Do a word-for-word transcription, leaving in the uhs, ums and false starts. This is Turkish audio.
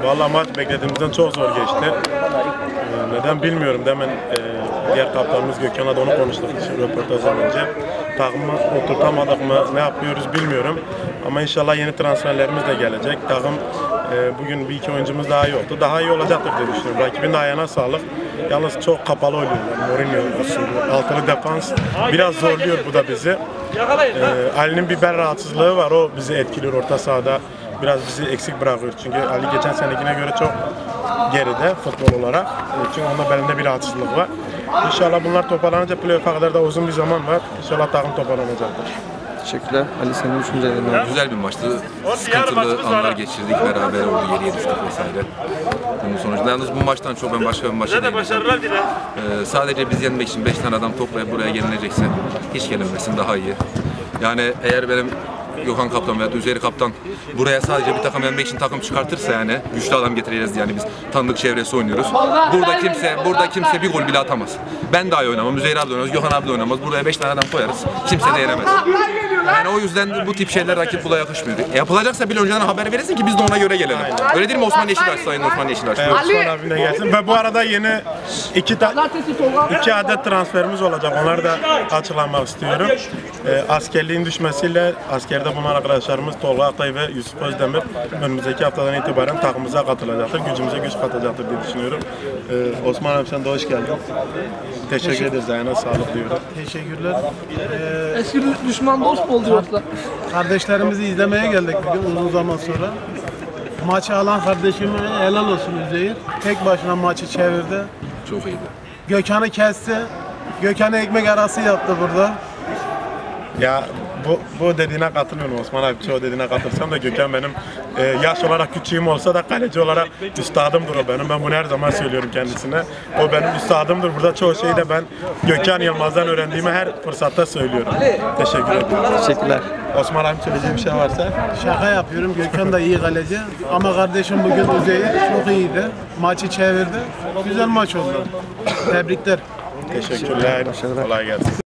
Vallahi maç beklediğimizden çok zor geçti. Ee, neden bilmiyorum. Demin e, diğer kaptanımız Gökhan'la da onu konuştuk röportajdan önce. Takımı oturtamadık mı, ne yapıyoruz bilmiyorum. Ama inşallah yeni transferlerimiz de gelecek. Takım e, bugün bir iki oyuncumuz daha iyi oldu. Daha iyi olacaktır diye düşünüyorum. Rakibin de ayağına sağlık. Yalnız çok kapalı oynuyorlar. Mourinho usulü, altılı defans biraz zorluyor bu da bizi. Ee, Ali'nin bir bel rahatsızlığı var. O bizi etkiliyor orta sahada. Biraz bizi eksik bırakıyor. Çünkü Ali geçen senekine göre çok geride futbol olarak. Çünkü onda belinde bir rahatsızlık var. İnşallah bunlar toparlanınca playoff'a kadar da uzun bir zaman var. İnşallah takım toparlanacaktır. Teşekkürler. Ali, senin düşüncelerin ne? Güzel bir maçtı. Sıkıntılı anlar geçirdik. Beraber oldu, geriye düştük vesaire. Bunun sonucunda yalnız bu maçtan çok ben başka bir maça değindim. Ee, sadece biz yenmek için beş tane adam toplayıp buraya gelinecekse hiç gelinmesin, daha iyi. Yani eğer benim Gökhan Kaptan veya Üzeri Kaptan buraya sadece bir takım yenmek için takım çıkartırsa, yani güçlü adam getireceğiz, yani biz tanıdık çevresi oynuyoruz. Burada kimse burada kimse bir gol bile atamaz. Ben daha iyi oynamam, Üzeri abi de oynamaz, Gökhan abi de oynamaz. Buraya beş tane adam koyarız. Kimse de yenemez. Yani o yüzden bu tip şeyler rakip bula yakışmıyor. E yapılacaksa bile önceden haber verirsin ki biz de ona göre gelelim. Aynen. Öyle değil mi Osman Yeşilaç, Sayın Osman Yeşilaç? Evet, Osman abi de gelsin. Ve bu arada yeni iki, iki adet transferimiz olacak. Onları da açıklamak istiyorum. E, askerliğin düşmesiyle askerde bulunan arkadaşlarımız Tolga Aktay ve Yusuf Özdemir önümüzdeki haftadan itibaren takımımıza katılacaktır. Gücümüze güç katacaktır diye düşünüyorum. E, Osman abi, sen de hoş geldin. Teşekkür, Teşekkür ederiz. Ayağına sağlık diyorum. Teşekkürler. Ee, Eski düşman dost mu oluyorlar? Kardeşlerimizi izlemeye geldik bugün uzun zaman sonra. Maçı alan kardeşime helal olsun Üzeyir. Tek başına maçı çevirdi. Çok iyiydi. Gökhan'ı kesti. Gökhan'a ekmek arası yaptı burada. Ya bu, bu dediğine katılıyorum Osman abi. Çoğu dediğine katılsam da Gökhan benim e, yaş olarak küçüğüm olsa da kaleci olarak üstadımdır o benim. Ben bunu her zaman söylüyorum kendisine. O benim üstadımdır. Burada çoğu şeyi de ben Gökhan Yılmaz'dan öğrendiğimi her fırsatta söylüyorum. Teşekkür ederim. Teşekkürler. Osman abi, söyleyeceğim bir şey varsa. Şaka yapıyorum. Gökhan da iyi kaleci. Ama kardeşim bugün Üzeyir çok iyiydi. Maçı çevirdi. Güzel maç oldu. Tebrikler. Teşekkürler. Kolay gelsin.